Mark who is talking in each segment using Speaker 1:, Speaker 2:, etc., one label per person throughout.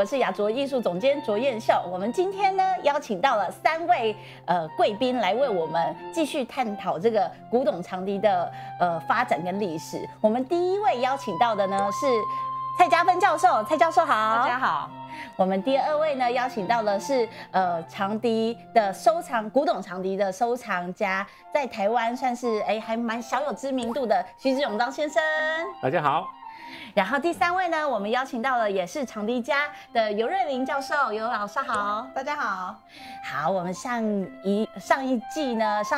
Speaker 1: 我是雅卓艺术总监卓燕秀。我们今天呢邀请到了3位贵宾来为我们继续探讨这个古董长笛的发展跟历史。我们第一位邀请到的呢是蔡嘉芬教授，蔡教授好，
Speaker 2: 大家好。
Speaker 1: 我们第2位呢邀请到的是长笛的收藏，古董长笛的收藏家，在台湾算是还蛮小有知名度的徐志永张先生。
Speaker 3: 大家好。
Speaker 1: 然后第3位呢，我们邀请到了也是长笛家的尤瑞麟教授，尤老师好，
Speaker 2: 大家好。
Speaker 1: 好，我们上一集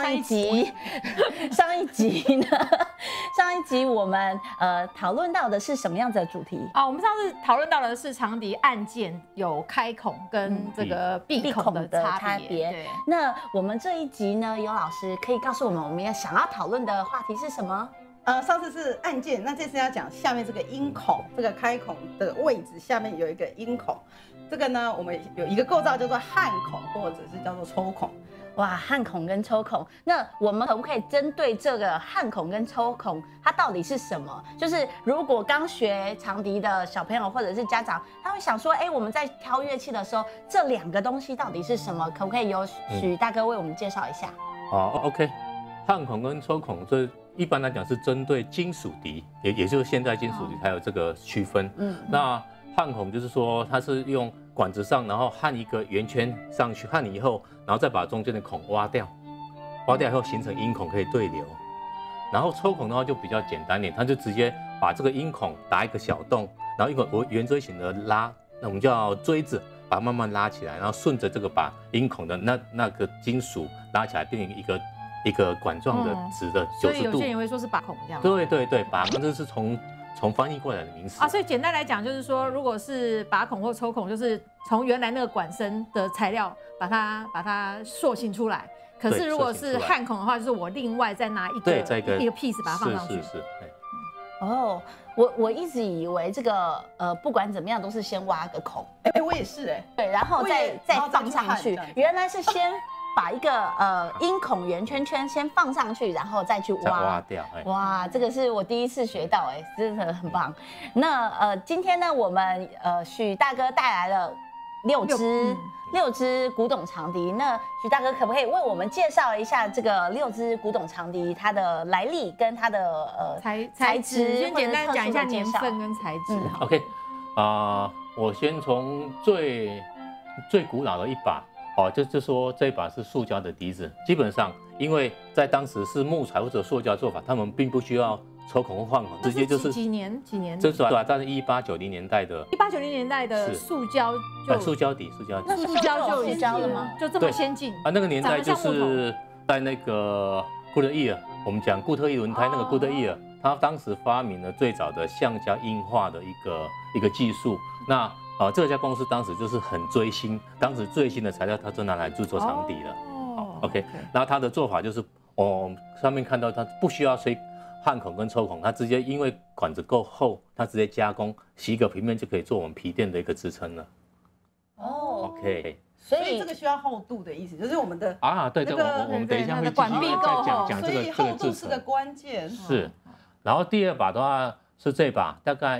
Speaker 1: 我们讨论到的是什么样子的主题
Speaker 2: 啊？我们上次讨论到的是长笛按键有开孔跟这个闭孔的差别。对。
Speaker 1: 那我们这一集呢，尤老师可以告诉我们，我们想要讨论的话题是什么？
Speaker 4: 上次是按键，那这次要讲下面这个音孔，这个开孔的位置下面有一个音孔，这个呢，我们有一个构造叫做焊孔，或者是叫做抽孔。
Speaker 1: 哇，焊孔跟抽孔，那我们可不可以针对这个焊孔跟抽孔，它到底是什么？就是如果刚学长笛的小朋友或者是家长，他会想说，我们在挑乐器的时候，这2个东西到底是什么？可不可以由许大哥为我们介绍一下
Speaker 3: ？OK， 焊孔跟抽孔这。一般来讲是针对金属笛，也就是现代金属笛才有这个区分。那焊孔就是说它是用管子上，然后焊一个圆圈上去，焊以后，然后再把中间的孔挖掉，挖掉以后形成音孔可以对流。然后抽孔的话就比较简单点，它就直接把这个音孔打一个小洞，然后一个圆锥形的拉，那我们叫锥子，把它慢慢拉起来，然后顺着这个把音孔的那个金属拉起来，变成一个管状的直的90度，
Speaker 2: 所以有些人也会说是把孔这样。
Speaker 3: 对，把孔这是从翻译过来的名词
Speaker 2: 啊。所以简单来讲，就是说，如果是把孔或抽孔，就是从原来那个管身的材料把它塑形出来。可是如果是焊孔的话，就是我另外再拿一个 piece 把它放上去。
Speaker 3: 是。
Speaker 1: 哦，我一直以为这个不管怎么样都是先挖个孔。
Speaker 4: 我也是
Speaker 1: 对，然后再放上去，原来是先。把一个音孔圆圈圈先放上去，然后再去挖
Speaker 3: 掉。
Speaker 1: 哇，这个是我第一次学到，真的很棒。那今天呢，我们许大哥带来了6支古董长笛。那许大哥可不可以为我们介绍一下这个6支古董长笛它的来历跟它的材质？
Speaker 2: 先简单讲一下年份跟材质。
Speaker 3: OK， 我先从最古老的一把。就是说这一把是塑胶的笛子，基本上因为在当时是木材或者塑胶做法，他们并不需要抽孔或换孔，直接就是
Speaker 2: 几年？
Speaker 3: 这是在1890年代的
Speaker 2: 1890年代的塑胶
Speaker 3: 塑胶笛，
Speaker 2: 那塑胶就塑胶了吗？就这么先进
Speaker 3: 啊？那个年代就是在那个固特异尔，我们讲固特异轮胎那个固特异尔，他当时发明了最早的橡胶硬化的一个技术。那这家公司当时就是很追星，当时最新的材料，它就拿来制作长笛了。OK， 然后它的做法就是，上面看到它不需要吹焊孔跟抽孔，它直接因为管子够厚，它直接加工洗一个平面就可以做我们皮垫的一个支撑了。OK，
Speaker 4: 所以这个需要厚度的意思，就是我们的
Speaker 3: 对，我们等一下会
Speaker 2: 管壁够厚，
Speaker 4: 所以厚度是个关键。
Speaker 3: 是，然后第2把的话是这把，大概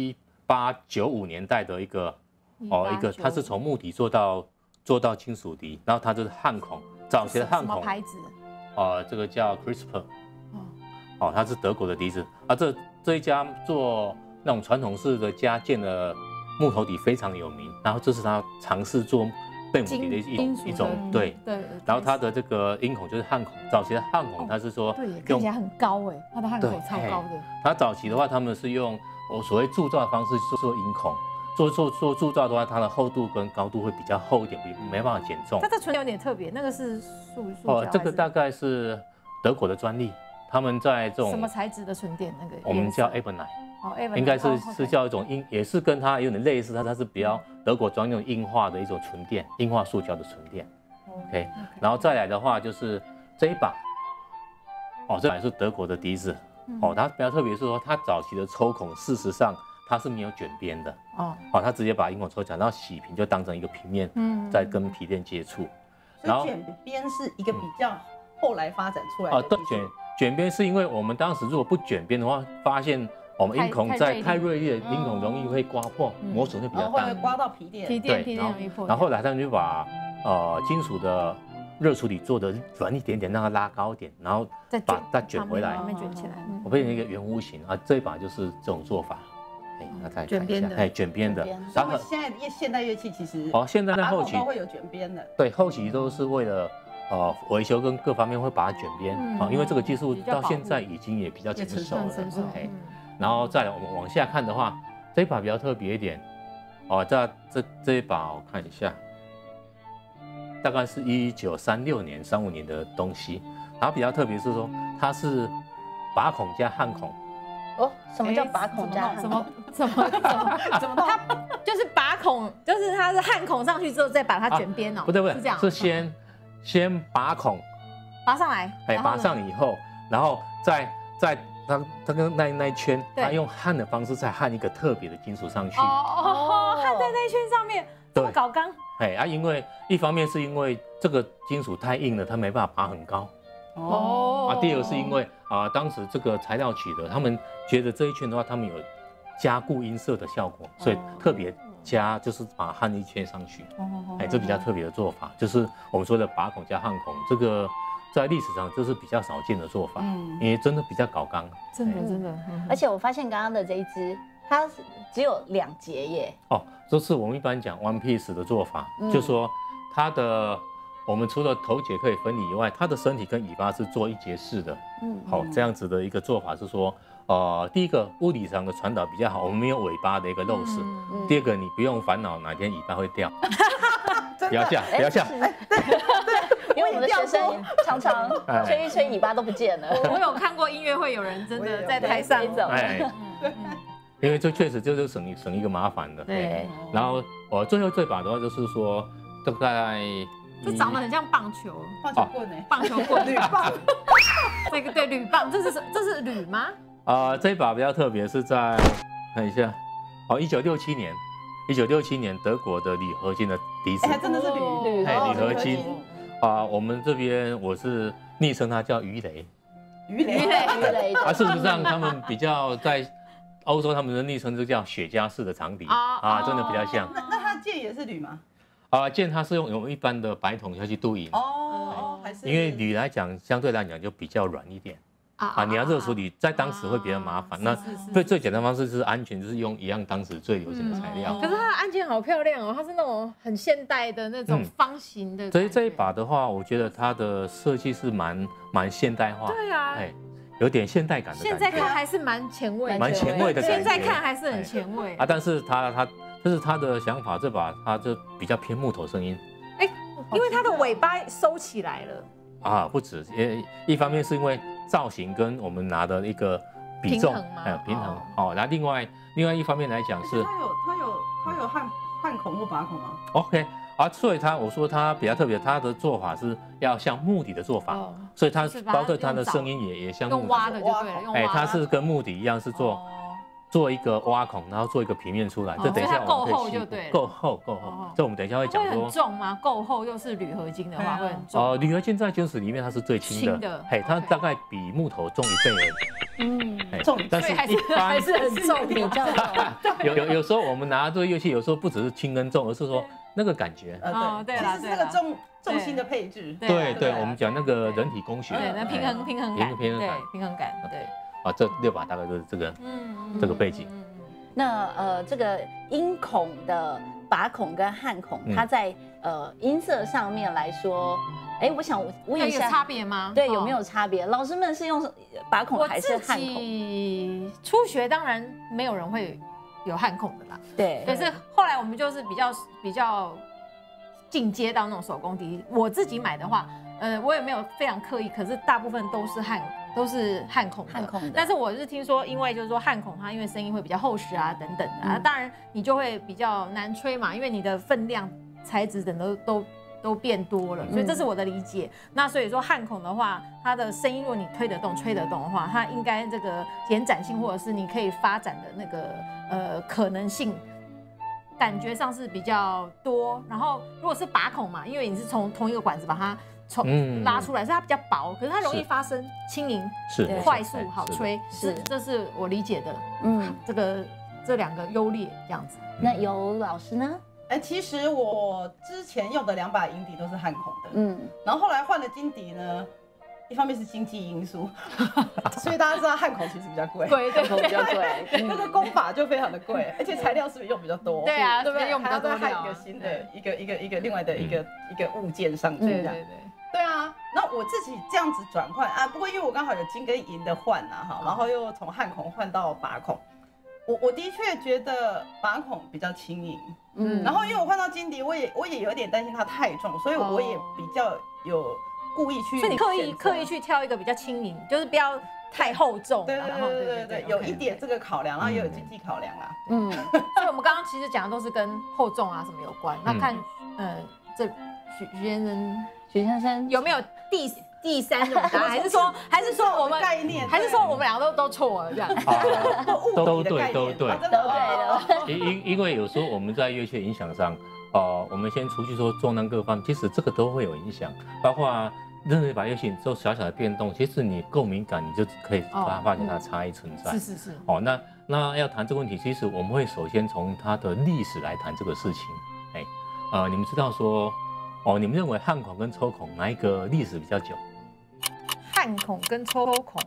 Speaker 3: 1895年代的一个，它是从木笛做到金属笛，然后它就是焊孔，早期的焊孔。
Speaker 2: 什么牌子？
Speaker 3: 这个叫 CRISPR， 它是德国的笛子啊。这一家做那种传统式的加键的木头笛非常有名，然后这是他尝试做贝母笛的一种对。然后它的这个音孔就是焊孔，早期的焊孔它是说
Speaker 2: 看起来很高它的焊孔超高的。
Speaker 3: 它早期的话，他们是用所谓铸造的方式做音孔，做铸造的话，它的厚度跟高度会比较厚一点，没办法减重。
Speaker 2: 它这纯有点特别，那个是塑胶。
Speaker 3: 这个大概是德国的专利，他们在这种
Speaker 2: 什么材质的纯电那个？
Speaker 3: 我们叫 Ebonite， 应该是叫一种也是跟它有点类似，它是比较德国专用硬化的一种纯电，硬化塑胶的纯电。OK， 然后再来的话就是这一把，这把是德国的笛子。它比较特别是说，它早期的抽孔，事实上它是没有卷边的。它直接把音孔抽起来，然后洗平就当成一个平面，再跟皮垫接触。
Speaker 4: 所以卷边是一个比较后来发展出来的。
Speaker 3: 对，卷边是因为我们当时如果不卷边的话，发现我们音孔在太锐利的音孔容易会刮破，磨损会比较大，
Speaker 4: 会刮到皮垫。
Speaker 2: 皮垫容易破。
Speaker 3: 然后后来他们就把金属的热处理做的软一点点，让它拉高一点，然后把它卷回来，
Speaker 2: 卷起来，
Speaker 3: 我变成一个圆弧形啊。这一把就是这种做法。那再看一下，卷边的。
Speaker 4: 然后现在现代乐器其实
Speaker 3: 现在后期
Speaker 4: 都会有卷边的。
Speaker 3: 对，后期都是为了维修跟各方面会把它卷边因为这个技术到现在已经也比较成熟了。然后再来我们往下看的话，这一把比较特别一点这一把我看一下，大概是1936年、35年的东西。然后比较特别是说它是拔孔加焊孔。
Speaker 1: 什么叫拔孔加焊孔？
Speaker 2: 怎么它就是拔孔，就是它是焊孔上去之后再把它卷边哦。
Speaker 3: 不对，
Speaker 2: 是这样，
Speaker 3: 是先拔孔，
Speaker 2: 拔上来，
Speaker 3: 拔上以后，然后再它跟那一圈，它用焊的方式再焊一个特别的金属上去。
Speaker 2: 焊在那一圈上面，这么搞刚。
Speaker 3: 因为一方面是因为这个金属太硬了，它没办法拔很高。第二个是因为当时这个材料取得，他们觉得这一圈的话，他们有加固音色的效果，所以特别就是把它焊一圈上去。这比较特别的做法，就是我们说的拔孔加焊孔，这个在历史上这是比较少见的做法，因为真的比较搞刚。
Speaker 2: 真的。
Speaker 1: 而且我发现刚刚的这一支，它只有2节耶。
Speaker 3: 这是我们一般讲 one piece 的做法，就是说它的。我们除了头节可以分离以外，它的身体跟尾巴是做一节式的。这样子的一个做法是说，第一个物理上的传导比较好，我们没有尾巴的一个漏失。第二个，你不用烦恼哪天尾巴会掉。不要笑，不要笑。
Speaker 1: 因为我们的学生常常吹一吹尾巴都不见了。
Speaker 2: 我有看过音乐会，有人真的在台上走。
Speaker 3: 因为这确实就是省一个麻烦的。
Speaker 1: 对。
Speaker 3: 然后最后这把的话就是说，大概。
Speaker 2: 这长得很像棒球
Speaker 4: 棍
Speaker 2: 棒球棍
Speaker 4: 铝棒。
Speaker 2: 这个对铝棒，这是铝吗？
Speaker 3: 这一把比较特别，是在看一下，1967年德国的铝合金的笛子，
Speaker 4: 还真的是铝
Speaker 3: 合金。我们这边我是昵称它叫鱼雷。事实上他们比较在欧洲，他们的昵称就叫雪茄式的长笛真的比较像。
Speaker 4: 那它剑也是铝吗？
Speaker 3: 剑它是用一般的白铜下去镀银
Speaker 4: 还是
Speaker 3: 因为铝来讲相对来讲就比较软一点你要热处理在当时会比较麻烦。那最简单的方式就是安全，就是用一样当时最流行的材料。
Speaker 2: 可是它的按键好漂亮它是那种很现代的那种方形的。
Speaker 3: 所以这一把的话，我觉得它的设计是蛮现代化。
Speaker 2: 对啊，
Speaker 3: 有点现代感的感觉。
Speaker 2: 现在看还是蛮前卫
Speaker 3: 的感觉。
Speaker 2: 现在看还是很前卫
Speaker 3: 但是这是他的想法，这把它就比较偏木头声音。
Speaker 2: 因为它的尾巴收起来了
Speaker 3: 不止，一方面是因为造型跟我们拿的一个比重平衡然后另外一方面来讲是
Speaker 4: 它有焊孔或拔孔吗
Speaker 3: ？OK 所以我说它比较特别，它的做法是要像木笛的做法，所以它包括它的声音也像木笛。
Speaker 2: 用挖的就对了，
Speaker 3: 它是跟木笛一样是做一个挖孔，然后做一个平面出来。这等一下
Speaker 2: 够厚就对了。够厚。
Speaker 3: 这我们等一下会讲说。
Speaker 2: 会很重吗？够厚又是铝合金的话会很重。
Speaker 3: 铝合金在金属里面它是最轻的。它大概比木头重1倍而已。
Speaker 4: 重，
Speaker 3: 但是
Speaker 2: 还是很重，比较
Speaker 3: 重。有时候我们拿这个乐器，有时候不只是轻跟重，而是说那个感觉。
Speaker 2: 对啦，
Speaker 4: 其实是那个重心的配置。
Speaker 3: 对，我们讲那个人体工学。
Speaker 2: 对，那平衡感。对。
Speaker 3: 这6把大概就是这个背景。
Speaker 1: 那这个音孔的拔孔跟焊孔，它在音色上面来说，我想问一下，
Speaker 2: 有差别吗？
Speaker 1: 对，有没有差别？老师们是用拔孔还是焊孔？
Speaker 2: 初学当然没有人会有焊孔的啦。
Speaker 1: 对，
Speaker 2: 可是后来我们就是比较进阶到那种手工笛。我自己买的话，我也没有非常刻意，可是大部分都是焊孔的。但是我是听说，因为就是说焊孔它因为声音会比较厚实等等的当然你就会比较难吹嘛，因为你的分量、材质等都变多了，所以这是我的理解。那所以说焊孔的话，它的声音如果你吹得动的话，它应该这个延展性或者是你可以发展的那个可能性感觉上是比较多。然后如果是拔孔嘛，因为你是从同一个管子把它拉出来，所以它比较薄，可是它容易发生轻盈、快速、好吹。这是我理解的。这2个优劣这样子。
Speaker 1: 那有老师呢？
Speaker 4: 其实我之前用的2把银笛都是汉孔的，然后后来换了金笛呢，一方面是经济因素，所以大家知道汉孔其实比较贵，
Speaker 1: 汉孔比较贵，
Speaker 4: 那个工法就非常的贵，而且材料是不是用比较多？
Speaker 2: 对啊，
Speaker 4: 对不对？
Speaker 2: 用比较多
Speaker 4: 还要再焊一个新的一个另外的一个物件上去，对啊。那我自己这样子转换啊，不过因为我刚好有金跟银的换啊，哈，然后又从汉孔换到拔孔。我的确觉得拔孔比较轻盈，然后因为我换到金笛，我也有点担心它太重，所以我也比较有故意去，
Speaker 2: 所以你刻意去挑一个比较轻盈，就是不要太厚重。
Speaker 4: 对，有一点这个考量，然后也有经济考量啦。
Speaker 2: 所以我们刚刚其实讲的都是跟厚重啊什么有关。那看这许先生有没有第3种答案，还是说我们
Speaker 4: 概念，
Speaker 2: 还是说我们2个都错了这样？
Speaker 3: 都对，
Speaker 4: 真的。
Speaker 3: 因为有时候我们在乐器影响上，我们先除去说重量各方面，其实这个都会有影响，包括任何一把乐器做小小的变动，其实你够敏感，你就可以发现它的差异存在。
Speaker 2: 是。
Speaker 3: 那要谈这个问题，其实我们会首先从它的历史来谈这个事情。你们知道说，你们认为汉孔跟抽孔哪一个历史比较久？
Speaker 2: 汉孔跟抽孔，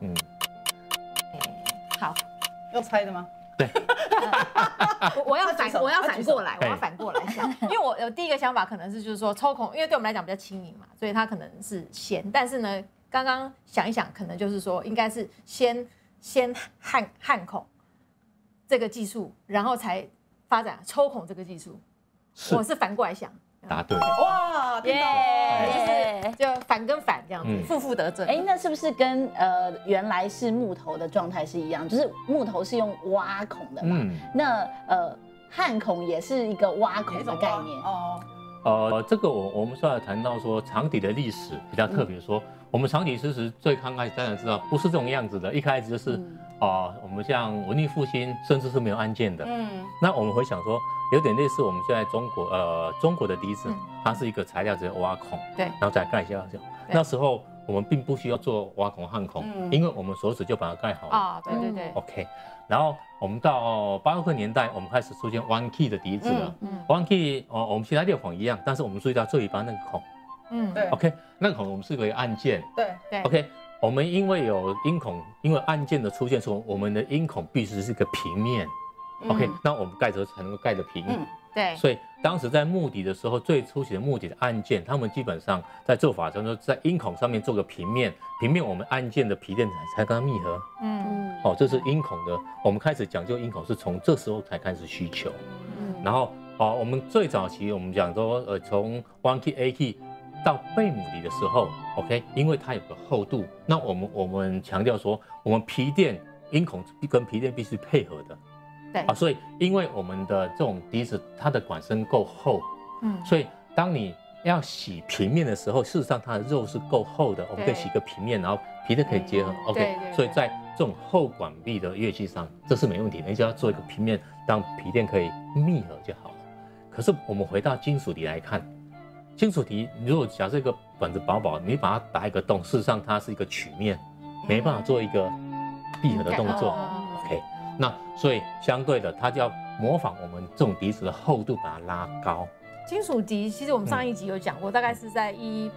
Speaker 2: 好，
Speaker 4: 要猜的吗？
Speaker 3: 对，
Speaker 2: 我要反过来想，因为我有第一个想法可能是就是说抽孔，因为对我们来讲比较轻盈嘛，所以它可能是先，但是呢，刚刚想一想，可能就是说应该是先汉孔这个技术，然后才发展抽孔这个技术，我是反过来想。
Speaker 3: 答对，
Speaker 4: 哇，
Speaker 2: 就反跟反这样子，负得正。
Speaker 1: 那是不是跟原来是木头的状态是一样？就是木头是用挖孔的嘛？那汉孔也是一个挖孔的概念
Speaker 3: 这个我们说来谈到说长笛的历史比较特别，说我们长笛其实最刚开始大家知道不是这种样子的，一开始就是我们像文艺复兴甚至是没有按键的，那我们会想说有点类似我们现在中国的笛子，它是一个材料直接挖孔，
Speaker 2: 对，
Speaker 3: 然后再盖下去。那时候我们并不需要做挖孔汉孔，因为我们手指就把它盖好了
Speaker 2: 对
Speaker 3: OK， 然后我们到80年代，我们开始出现 one key 的笛子了，one key 我们其他6孔一样，但是我们注意到最一般那个孔，
Speaker 4: 对
Speaker 3: ，OK， 那个孔我们是个按键，
Speaker 4: 对
Speaker 3: ，OK， 我们因为有音孔，因为按键的出现，说我们的音孔必须是一个平面，OK， 那我们盖着才能够盖得平，
Speaker 2: 对，
Speaker 3: 所以当时在木笛的时候，最初期的木笛的按键，他们基本上在做法中，在音孔上面做个平面，我们按键的皮垫才跟它密合，这是音孔的，我们开始讲究音孔是从这时候才开始需求，然后我们最早期我们讲说，从 one key A key 到贝母笛的时候 ，OK， 因为它有个厚度，那我们强调说，我们皮垫音孔跟皮垫必须配合的。
Speaker 2: 对
Speaker 3: 所以因为我们的这种笛子，它的管身够厚，所以当你要洗平面的时候，事实上它的肉是够厚的，我们可以洗个平面，然后皮带可以结合 ，OK， 所以在这种厚管壁的乐器上，这是没问题的，你只要做一个平面，让皮垫可以密合就好了。可是我们回到金属笛来看，金属笛如果假设一个管子薄薄，你把它打一个洞，事实上它是一个曲面，没办法做一个闭合的动作 ，OK。那所以相对的，它就要模仿我们这种笛子的厚度，把它拉高。
Speaker 2: 金属笛其实我们上一集有讲过，大概是在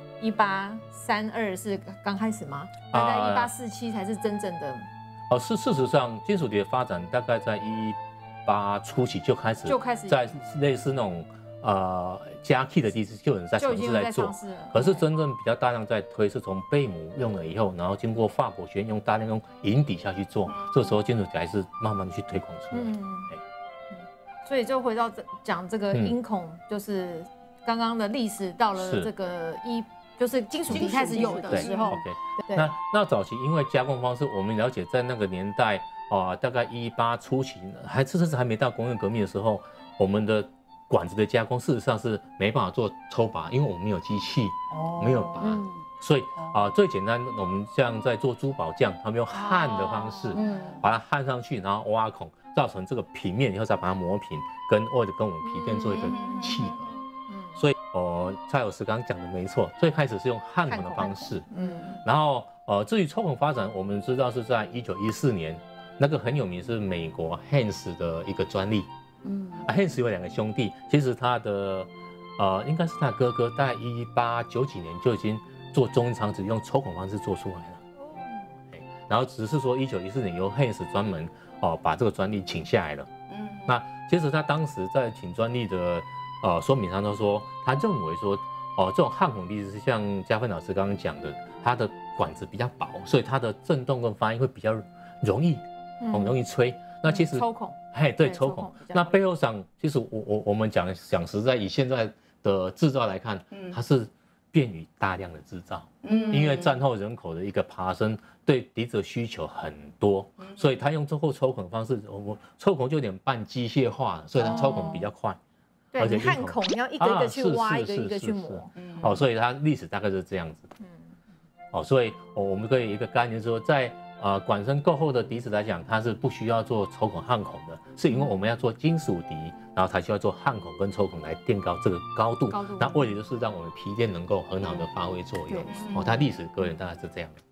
Speaker 2: 1832是刚开始吗？大概1847才是真正的。
Speaker 3: 事实上，金属笛的发展大概在18初期就开始在类似那种加 key 的笛子就有人在尝试在做，可是真正比较大量在推是从贝母用了以后，然后经过法国学院大量用银笛下去做，这时候金属笛还是慢慢去推广出来。
Speaker 2: 所以就回到讲这个音孔，就是刚刚的历史到了这个就是金属笛开始有的时候。
Speaker 3: 对，那早期因为加工方式，我们了解在那个年代大概18初期，甚至还没到工业革命的时候，我们的管子的加工事实上是没办法做抽拔，因为我们没有机器，没有拔，所以最简单，我们像在做珠宝匠，他们用焊的方式，把它焊上去，然后挖孔，造成这个平面以后再把它磨平， 或者跟我们皮垫做一个契合。所以蔡老师刚刚讲的没错，最开始是用焊孔的方式，然后至于抽孔发展，我们知道是在1914年，那个很有名是美国 Haynes 的一个专利。Haynes 有2个兄弟，其实他的应该是他哥哥，大概1890几年就已经做中音长指用抽孔方式做出来了。然后只是说1914年由 Haynes 专门把这个专利请下来了。那其实他当时在请专利的说明上都说，他认为说这种焊孔笛子是像嘉芬老师刚刚讲的，它的管子比较薄，所以它的震动跟发音会比较容易吹。那其实
Speaker 2: 抽孔，
Speaker 3: 对，抽孔。那背后上，其实我们讲实在，以现在的制造来看，它是便于大量的制造。因为战后人口的一个爬升，对笛子的需求很多，所以他用最后抽孔的方式，抽孔就有点半机械化，所以它抽孔比较快。
Speaker 2: 对，你焊孔你要一个一个去挖，一个一个去磨。
Speaker 3: 所以它历史大概是这样子。所以我们可以一个概念说，在管身够厚的笛子来讲，它是不需要做抽孔焊孔的，是因为我们要做金属笛，然后才需要做焊孔跟抽孔来垫高这个高度。那为的就是让我们皮垫能够很好的发挥作用。它历史个人大概是这样的。